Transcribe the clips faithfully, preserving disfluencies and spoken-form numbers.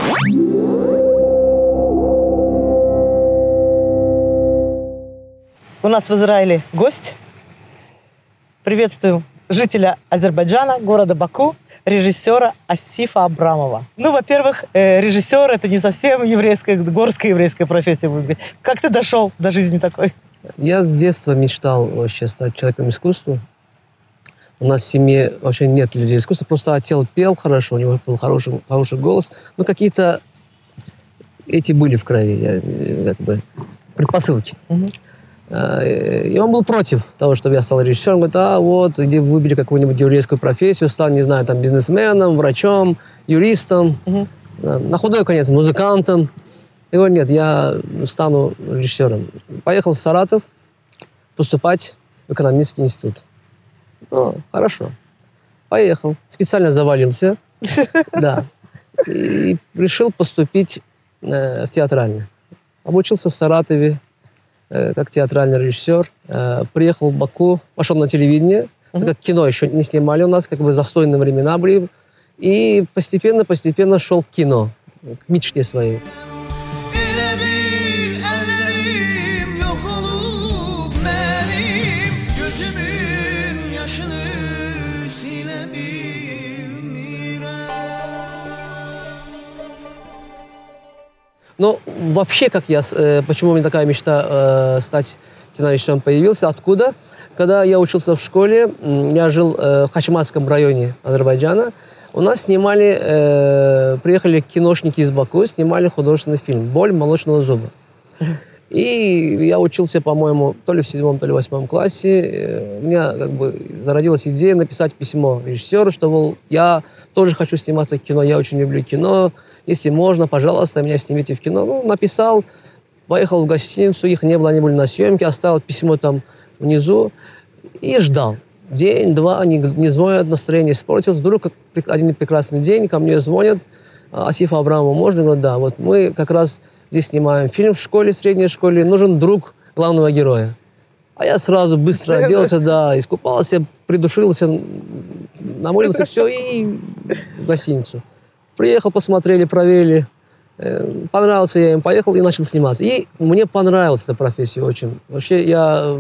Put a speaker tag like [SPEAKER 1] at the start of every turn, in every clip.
[SPEAKER 1] У нас в Израиле гость. Приветствую жителя Азербайджана, города Баку, режиссера Асифа Абрамова. Ну, во-первых, э, режиссер — это не совсем еврейская, горская еврейская профессия. Как ты дошел до жизни такой?
[SPEAKER 2] Я с детства мечтал вообще стать человеком искусства. У нас в семье вообще нет людей искусства. Просто отец пел хорошо, у него был хороший, хороший голос. Но какие-то эти были в крови, я, как бы, предпосылки. Угу. И он был против того, чтобы я стал режиссером. Он говорит, а вот, иди выбери какую-нибудь еврейскую профессию, стань, не знаю, там, бизнесменом, врачом, юристом, угу. на худой конец, музыкантом. Я говорю, нет, я стану режиссером. Поехал в Саратов поступать в экономический институт. Ну, хорошо. Поехал. Специально завалился. Да. И решил поступить в театральный. Обучился в Саратове как театральный режиссер. Приехал в Баку, пошел на телевидение. Uh-huh. Как кино еще не снимали у нас, как бы застойные времена были. И постепенно-постепенно шел к кино, к мечте своей. Но вообще, как я, э, почему у меня такая мечта э, стать кинорежиссером появилась, откуда? Когда я учился в школе, я жил э, в Хачматском районе Азербайджана, у нас снимали, э, приехали киношники из Баку, снимали художественный фильм «Боль молочного зуба». И я учился, по-моему, то ли в седьмом, то ли в восьмом классе. У меня как бы зародилась идея написать письмо режиссеру, что, мол, я тоже хочу сниматься в кино, я очень люблю кино. Если можно, пожалуйста, меня снимите в кино. Ну, написал, поехал в гостиницу, их не было, они были на съемке, оставил письмо там внизу и ждал. День, два, не, не звонят, настроение испортилось. Вдруг один прекрасный день ко мне звонят, Асифа Абрамова, можно? Я говорю, да, вот мы как раз здесь снимаем фильм в школе, средней школе, нужен друг главного героя. А я сразу быстро оделся, да, искупался, придушился, намолился, все, и в гостиницу. Приехал, посмотрели, проверили. Понравился я им, поехал и начал сниматься. И мне понравилась эта профессия очень. Вообще я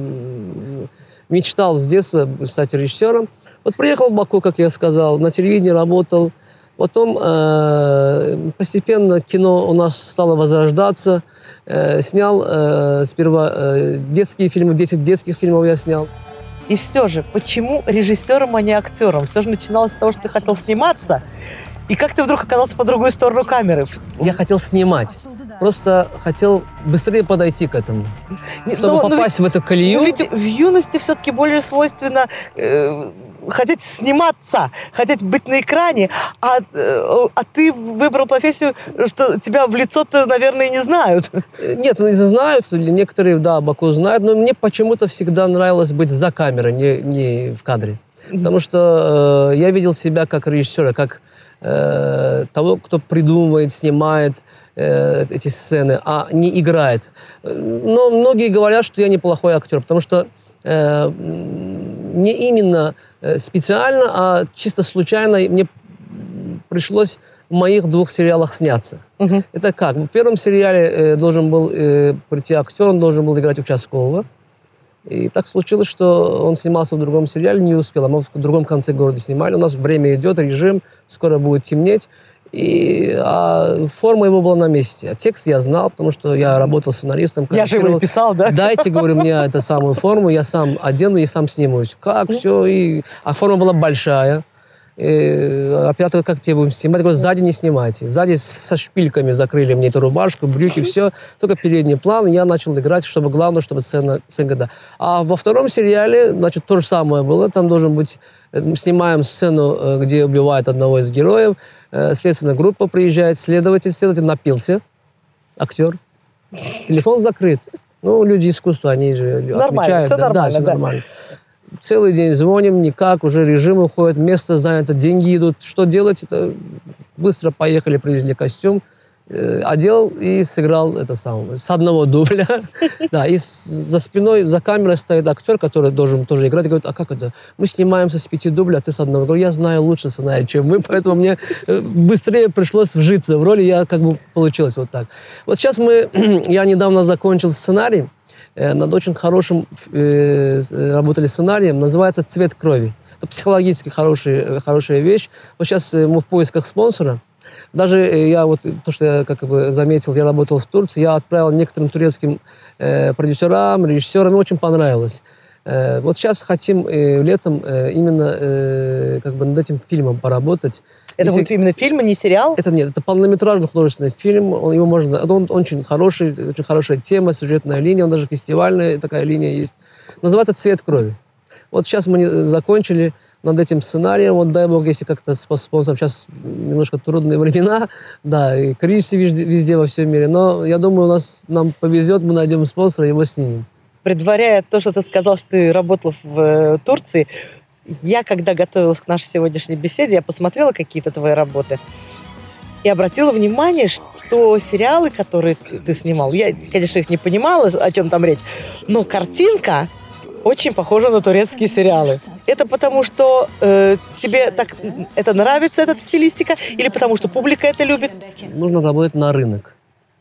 [SPEAKER 2] мечтал с детства стать режиссером. Вот приехал в Баку, как я сказал, на телевидении работал. Потом э, постепенно кино у нас стало возрождаться. Э, снял э, сперва э, детские фильмы, десять детских фильмов я снял.
[SPEAKER 1] И все же, почему режиссером, а не актером? Все же начиналось с того, что ты хотел сниматься. И как ты вдруг оказался по другую сторону камеры?
[SPEAKER 2] Я хотел снимать. Просто хотел быстрее подойти к этому. Чтобы но, попасть но ведь, в эту колею.
[SPEAKER 1] Ведь в юности все-таки более свойственно э, хотеть сниматься, хотеть быть на экране. А, э, а ты выбрал профессию, что тебя в лицо-то, наверное, не знают.
[SPEAKER 2] Нет, не знают. Некоторые, да, Баку знают. Но мне почему-то всегда нравилось быть за камерой, не, не в кадре. Mm-hmm. Потому что э, я видел себя как режиссера, как того, кто придумывает, снимает э, эти сцены, а не играет. Но многие говорят, что я неплохой актер, потому что э, не именно специально, а чисто случайно мне пришлось в моих двух сериалах сняться. Uh-huh. Это как? В первом сериале э, должен был э, прийти актер, он должен был играть участкового. И так случилось, что он снимался в другом сериале, не успел. А мы в другом конце города снимали. У нас время идет, режим, скоро будет темнеть. И, а форма его была на месте. А текст я знал, потому что я работал сценаристом.
[SPEAKER 1] Я же его писал, да?
[SPEAKER 2] Дайте, говорю, мне эту самую форму, я сам одену и сам снимусь. Как, все. И... А форма была большая. И оператор, как тебе будем снимать? Я говорю, сзади не снимайте. Сзади со шпильками закрыли мне эту рубашку, брюки, все. Только передний план. Я начал играть, чтобы главное, чтобы сцена, сцена да. А во втором сериале, значит, то же самое было. Там должен быть... Снимаем сцену, где убивают одного из героев. Следственная группа приезжает, следователь, следователь напился. Актер. Телефон закрыт. Ну, люди искусства, они же нормально, отмечают.
[SPEAKER 1] Все
[SPEAKER 2] да,
[SPEAKER 1] нормально,
[SPEAKER 2] да, все
[SPEAKER 1] да.
[SPEAKER 2] нормально. Целый день звоним, никак, уже режим уходит, место занято, деньги идут. Что делать? Это быстро поехали, привезли костюм. э, одел и сыграл это самое, с одного дубля. Да, и за спиной, за камерой стоит актер, который должен тоже играть, и говорит, а как это? Мы снимаемся с пяти дублей, а ты с одного. Я говорю, я знаю лучше знаю, чем вы, поэтому мне быстрее пришлось вжиться в роли, я как бы получилось вот так. Вот сейчас мы, я недавно закончил сценарий, э, над очень хорошим э, работали сценарием, называется «Цвет крови». Это психологически хорошая, хорошая вещь. Вот сейчас мы в поисках спонсора. Даже я вот, то, что я как бы заметил, я работал в Турции, я отправил некоторым турецким э, продюсерам, режиссерам, очень понравилось. Э, вот сейчас хотим э, летом э, именно э, как бы над этим фильмом поработать.
[SPEAKER 1] Это
[SPEAKER 2] Если...
[SPEAKER 1] будет именно фильм, а не сериал?
[SPEAKER 2] Это нет, это полнометражный художественный фильм. Он, его можно, он, он очень хороший, очень хорошая тема, сюжетная линия, он даже фестивальная такая линия есть. Называется «Цвет крови». Вот сейчас мы закончили над этим сценарием. Вот дай бог, если как-то с спонсором, сейчас немножко трудные времена, да, и кризисы везде, везде во всем мире. Но я думаю, у нас нам повезет, мы найдем спонсора, его снимем.
[SPEAKER 1] Предваряя то, что ты сказал, что ты работал в э, Турции, я, когда готовилась к нашей сегодняшней беседе, я посмотрела какие-то твои работы и обратила внимание, что сериалы, которые ты снимал, я, конечно, их не понимала, о чем там речь, но картинка очень похожа на турецкие сериалы. Это потому, что э, тебе так это нравится, эта стилистика, или потому, что публика это любит?
[SPEAKER 2] Нужно работать на рынок.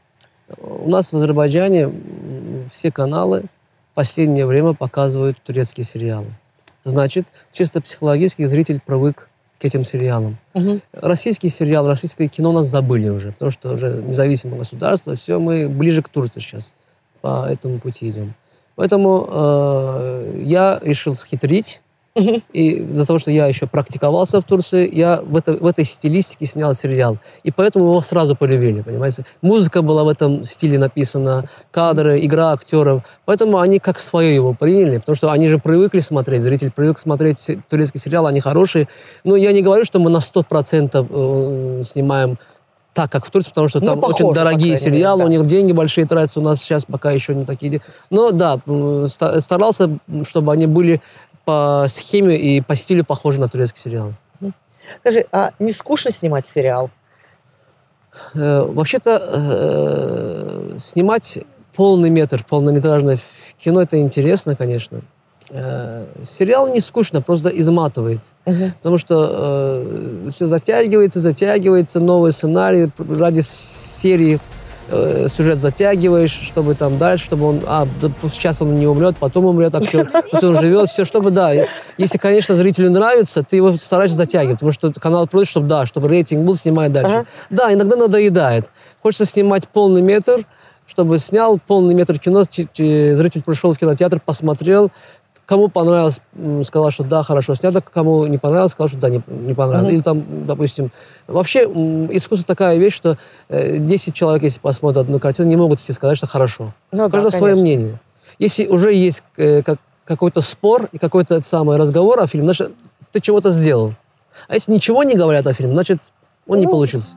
[SPEAKER 2] У нас в Азербайджане все каналы в последнее время показывают турецкие сериалы. Значит, чисто психологически зритель привык к этим сериалам. Угу. Российский сериал, российское кино у нас забыли уже, потому что уже независимое государство, все, мы ближе к Турции сейчас по этому пути идем. Поэтому э, я решил схитрить, uh-huh. и из-за того, что я еще практиковался в Турции, я в, это, в этой стилистике снял сериал. И поэтому его сразу полюбили, понимаете. Музыка была в этом стиле написана, кадры, игра актеров. Поэтому они как свое его приняли, потому что они же привыкли смотреть, зритель привык смотреть турецкий сериал, они хорошие. Но я не говорю, что мы на сто процентов э, снимаем так, как в Турции, потому что ну, там похоже, очень дорогие сериалы, мере, да. У них деньги большие тратятся, у нас сейчас пока еще не такие. Но да, старался, чтобы они были по схеме и по стилю похожи на турецкий сериал.
[SPEAKER 1] Скажи, а не скучно снимать сериал?
[SPEAKER 2] Э, вообще-то э, снимать полный метр, полнометражное кино, это интересно, конечно. Э, сериал не скучно, просто изматывает. Uh-huh. Потому что э, все затягивается, затягивается, новый сценарий, ради серии э, сюжет затягиваешь, чтобы там дальше, чтобы он, а, да, сейчас он не умрет, потом умрет актер, потом он живет, все, чтобы, да, если, конечно, зрителю нравится, ты его стараешься затягивать, потому что канал просит, чтобы, да, чтобы рейтинг был, снимай дальше. Uh-huh. Да, иногда надоедает. Хочется снимать полный метр, чтобы снял полный метр кино, зритель пришел в кинотеатр, посмотрел. Кому понравилось, сказал, что да, хорошо снято, кому не понравилось, сказал, что да, не, не понравилось. Mm-hmm. Или там, допустим, вообще искусство такая вещь, что десять человек, если посмотрят одну картину, не могут все сказать, что хорошо. Ну, у каждого да, свое мнение. Если уже есть э, как, какой-то спор и какой-то самый разговор о фильме, значит, ты чего-то сделал. А если ничего не говорят о фильме, значит, он mm-hmm. не получился.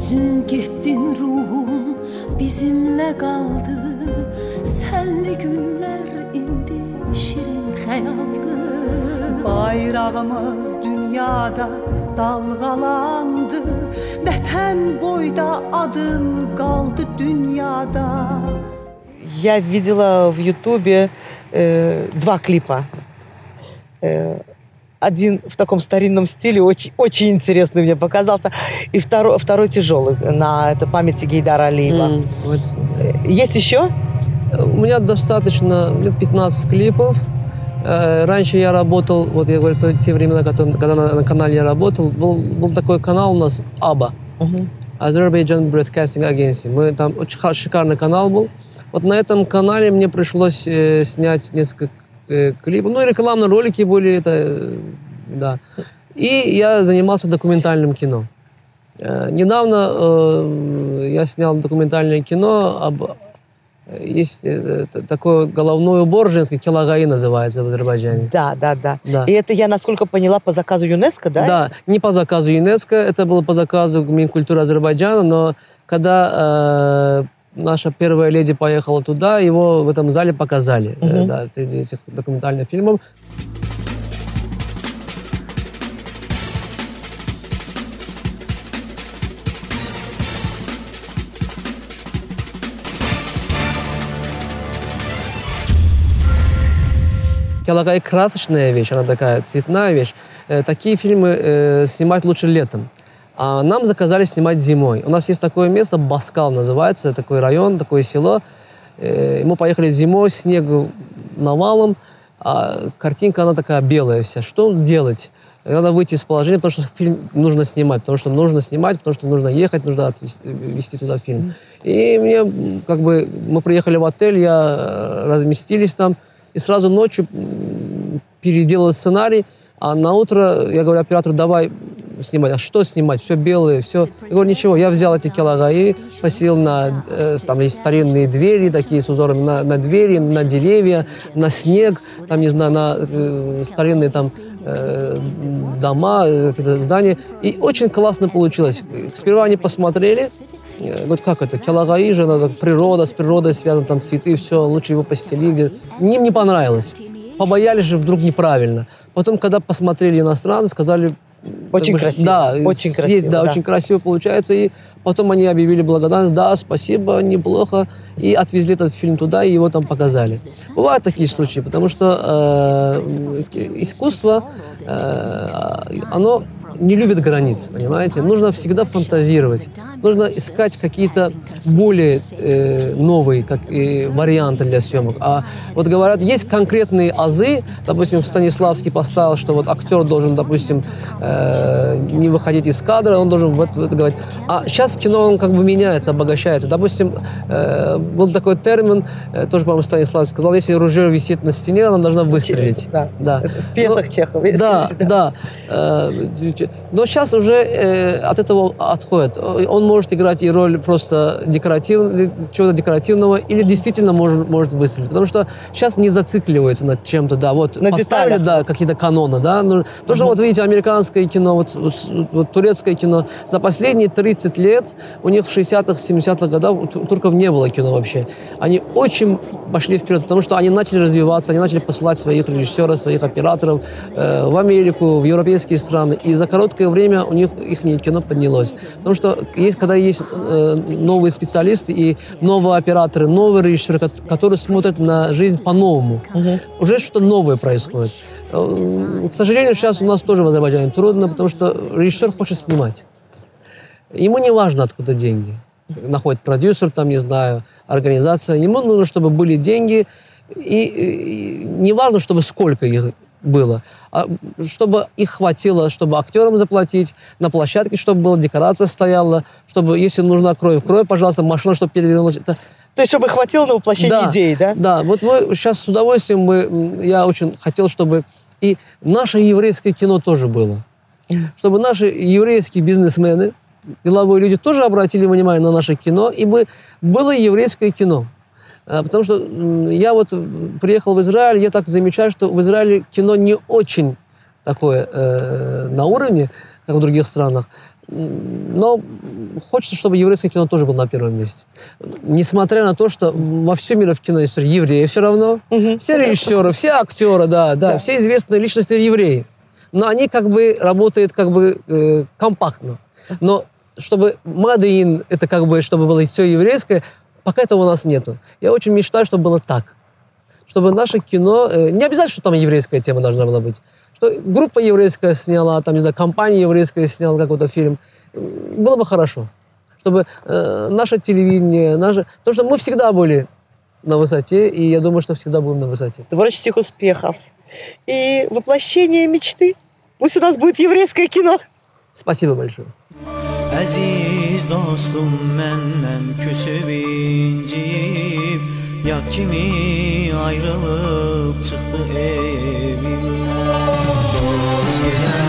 [SPEAKER 3] Bayrağımız dünyada dalgalandı, vətən boyda adın kaldı dünyada.
[SPEAKER 1] Я видела в Ютубе э, два клипа. Э, один в таком старинном стиле, очень, очень интересный мне показался, и второй, второй тяжелый, на это памяти Гейдара Алиева. Mm, вот. Есть еще?
[SPEAKER 2] У меня достаточно пятнадцать клипов. Раньше я работал, вот я говорю, в те времена, когда на, на канале я работал, был, был такой канал у нас АБА, uh-huh. Azerbaijan Broadcasting Agency. Мы, там очень шикарный канал был. Вот на этом канале мне пришлось э, снять несколько э, клипов. Ну, и рекламные ролики были, это, э, да. И я занимался документальным кино. Э, недавно э, я снял документальное кино об... Есть э, такой головной убор женский, килагаи называется в Азербайджане.
[SPEAKER 1] Да, да, да, да. И это, я насколько поняла, по заказу ЮНЕСКО, да?
[SPEAKER 2] Да, не по заказу ЮНЕСКО, это было по заказу Минкультуры Азербайджана, но когда э, наша первая леди поехала туда, его в этом зале показали, угу. э, да, среди этих документальных фильмов. Кялагай красочная вещь, она такая цветная вещь. Э, такие фильмы э, снимать лучше летом. А нам заказали снимать зимой. У нас есть такое место, Баскал называется, такой район, такое село. Э, мы поехали зимой, снег навалом, а картинка, она такая белая вся. Что делать? Надо выйти из положения, потому что фильм нужно снимать, потому что нужно снимать, потому что нужно ехать, нужно везти туда фильм. И мне, как бы, мы приехали в отель, я разместились там, и сразу ночью переделал сценарий, а на утро я говорю оператору, давай снимать. А что снимать? Все белое, все. Я говорю, ничего, я взял эти кялагаи, посеял на, э, там есть старинные двери, такие с узорами, на, на двери, на деревья, на снег, там, не знаю, на э, старинные там э, дома, э, какие-то здания. И очень классно получилось. Сперва они посмотрели, э, говорят, как это, кялагаи же, надо, природа, с природой связаны, там цветы, все, лучше его постелить. Им не понравилось. Побоялись же вдруг неправильно. Потом, когда посмотрели иностранцы, сказали...
[SPEAKER 1] Очень
[SPEAKER 2] бы,
[SPEAKER 1] красиво.
[SPEAKER 2] Да,
[SPEAKER 1] очень
[SPEAKER 2] есть,
[SPEAKER 1] красиво.
[SPEAKER 2] Да,
[SPEAKER 1] да,
[SPEAKER 2] очень красиво получается. И потом они объявили благодарность, да, спасибо, неплохо. И отвезли этот фильм туда, и его там показали. Бывают такие случаи, потому что э, искусство, э, оно не любит границ, понимаете? Нужно всегда фантазировать. Нужно искать какие-то более э, новые как, э, варианты для съемок. А вот говорят, есть конкретные азы, допустим, Станиславский поставил, что вот актер должен, допустим, э, не выходить из кадра, он должен вот, вот говорить. А сейчас кино, он как бы меняется, обогащается. Допустим, э, был такой термин, э, тоже, по-моему, Станиславский сказал, если ружье висит на стене, она должна выстрелить.
[SPEAKER 1] Да.
[SPEAKER 2] Да.
[SPEAKER 1] В пьесах
[SPEAKER 2] Но,
[SPEAKER 1] Чехова.
[SPEAKER 2] Да, да. да. Но сейчас уже э, от этого отходит. Он может играть и роль просто декоратив, чего-то декоративного, или действительно может, может выстрелить. Потому что сейчас не зацикливается над чем-то, да, вот
[SPEAKER 1] на
[SPEAKER 2] поставили,
[SPEAKER 1] деталях.
[SPEAKER 2] да, какие-то каноны, да. Ну, потому что, вот видите, американское кино, вот, вот, вот турецкое кино, за последние тридцать лет, у них в шестидесятых, семидесятых годах у турков не было кино вообще. Они очень пошли вперед, потому что они начали развиваться, они начали посылать своих режиссеров, своих операторов э, в Америку, в европейские страны. И за короткое время у них их кино поднялось. Потому что есть, когда есть э, новые специалисты и новые операторы, новые режиссеры, которые смотрят на жизнь по-новому. Угу. Уже что-то новое происходит. К сожалению, сейчас у нас тоже в Азербайджане трудно, потому что режиссер хочет снимать. Ему не важно, откуда деньги. Находит продюсер, там, не знаю, организация. Ему нужно, чтобы были деньги. И, и не важно, чтобы сколько их было, а чтобы их хватило, чтобы актерам заплатить, на площадке, чтобы была декорация стояла, чтобы, если нужна кровь, кровь, пожалуйста, машина, чтобы перевернулась. Это...
[SPEAKER 1] То есть, чтобы хватило на воплощение
[SPEAKER 2] да,
[SPEAKER 1] идей, да?
[SPEAKER 2] Да, вот мы сейчас с удовольствием, мы, я очень хотел, чтобы и наше еврейское кино тоже было. Чтобы наши еврейские бизнесмены, деловые люди тоже обратили внимание на наше кино, и бы было еврейское кино. Потому что я вот приехал в Израиль, я так замечаю, что в Израиле кино не очень такое э, на уровне, как в других странах. Но хочется, чтобы еврейское кино тоже было на первом месте. Несмотря на то, что во всем мире в кино есть евреи все равно. Угу. Все режиссеры, все актеры, да, да, да, все известные личности евреи. Но они как бы работают как бы э, компактно. Но чтобы made in, это как бы, чтобы было все еврейское, пока этого у нас нету. Я очень мечтаю, чтобы было так. Чтобы наше кино... Э, не обязательно, что там еврейская тема должна была быть. Что группа еврейская сняла, там, не знаю, компания еврейская сняла какой-то фильм. Было бы хорошо. Чтобы э, наше телевидение, наше... Потому что мы всегда были на высоте, и я думаю, что всегда будем на высоте.
[SPEAKER 1] Творческих успехов. И воплощение мечты. Пусть у нас будет еврейское кино.
[SPEAKER 2] Spasibo большое.
[SPEAKER 4] Əziz dostum məndən küsüb inciyib, yad kimi ayrılıb çıxdı evimdən. Dost gələn